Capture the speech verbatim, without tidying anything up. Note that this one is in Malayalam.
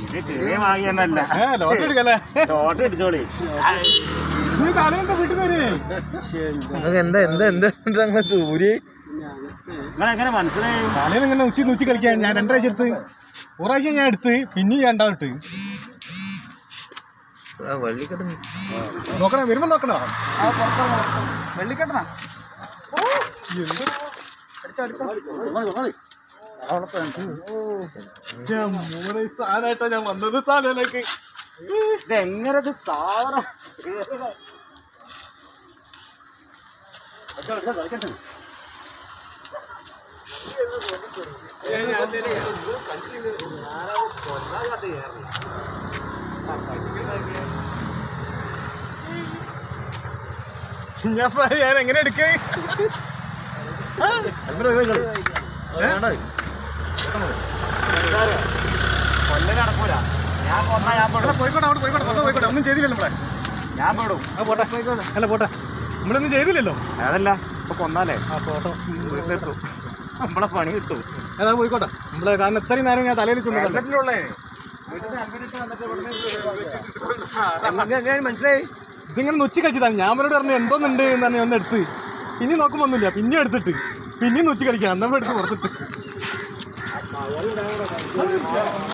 ചെറിയ വാങ്ങിയല്ല ലോട്ടറി എടുക്കല്ലേ ലോട്ടറി അടിച്ചോളി നീ തലേന്റെ വീട്ടിൽ വരെ എന്താ എന്താ എന്താ തൂരി നിങ്ങളെങ്ങനെ മനസ്സിലായി തലേന്ന് ഇങ്ങനെ ഉച്ചി ഉച്ചി കളിക്കാൻ ഞാൻ രണ്ടാഴ്ച എടുത്ത് ഒരാഴ്ച ഞാൻ എടുത്ത് പിന്നെ രണ്ടാമത് ഇട്ട് നോക്കണേ വരുമ്പോ നോക്കണോ വെള്ളിക്കെട്ടണ സാധനമായിട്ടാ ഞാൻ വന്നത് തലയിലേക്ക് ഇതെങ്ങനെ സാധനം ഞാൻ എങ്ങനെ എടുക്കേ കൊല്ലം നടക്കൂല ഞാൻ കൊന്നാ ഞാൻ പെടും പോയിക്കോട്ടെ അവിടെ പോയിക്കോട്ടെ കൊണ്ട പോയിക്കോട്ടെ ഒന്നും ചെയ്തില്ലല്ലോ നമ്മളെ ഞാൻ പെടും ആ പോട്ടെ അല്ല പോട്ടെ നമ്മളൊന്നും ചെയ്തില്ലല്ലോ അതല്ല ഇപ്പൊ കൊന്നാലേ ആ പോട്ടെ വീട്ടിലെത്തും നമ്മളെ പണി കിട്ടും അതാ പോയിക്കോട്ടെ നമ്മള് കാരണം ഇത്രയും നേരം ഞാൻ തലയിൽ ചുമതലേ മനസ്സിലായി ഇതിങ്ങനെ നൊച്ചി കഴിച്ചതാണ് ഞാൻ അവരോട് പറഞ്ഞു എന്തോന്നുണ്ട് എന്ന് പറഞ്ഞാൽ ഒന്ന് എടുത്ത് പിന്നെ നോക്കുമ്പോ ഒന്നുമില്ല പിന്നെ എടുത്തിട്ട് പിന്നെയും നൊച്ചി കളിക്കാം അന്നപ്പോ എടുത്ത് പുറത്തിട്ട്